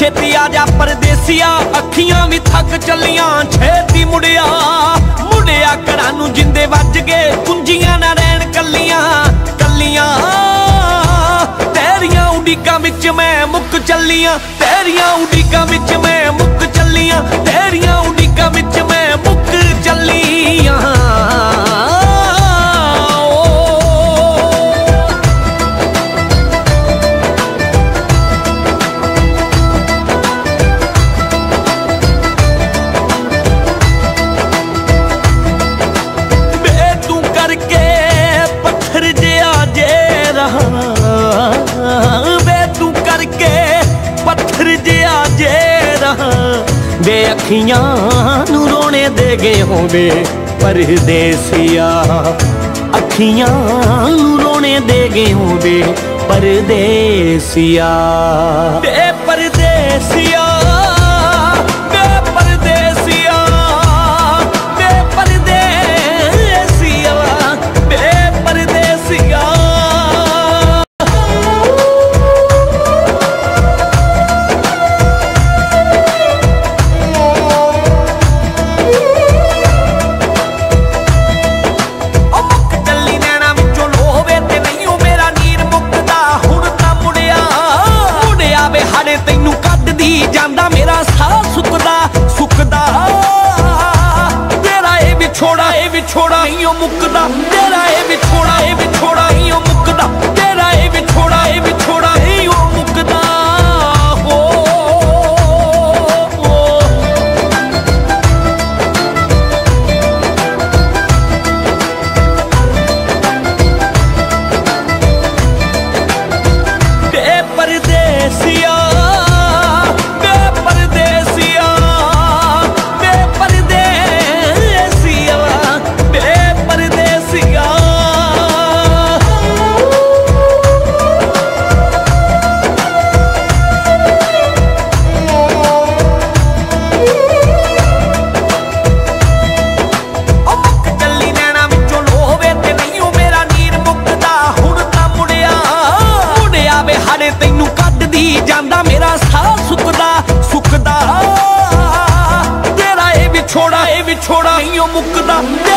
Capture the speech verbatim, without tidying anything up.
छेती आजा परदेसिया, अखियां भी थक चलियां, छेती मुड़िया मुड़िया घरां नूं जिंदे वज गए, कुंजियां ना रहन कलियां कलियां। तेरियां उड़ीकां विच मैं मुक चलियां, तेरियां उड़ीकां विच मैं मुक चलियां, तेरियां उड़ीकां विच मैं मुक चलियां। बे अखियां नू रोने दे गए हो बे परदेसिया, अखियां नू रोने दे गए हो बे परदेसिया। बे परदेसिया बे परदेसिया बे परदेसिया बे परदेसिया। जांदा मेरा साह सुकदा सुकदा, तेरा ए विछोड़ा ए विछोड़ा ही ओ मुकदा, तेरा ए विछोड़ा ए विछोड़ा ही ओ मुकदा, तेरा ए विछोड़ा ए विछोड़ा ही ओ मुकदा। हो बे परदेसिया जांदा मेरा साह सुकदा सुकदा, तेरा ए विछोड़ा ए विछोड़ा ही ओ मुकदा।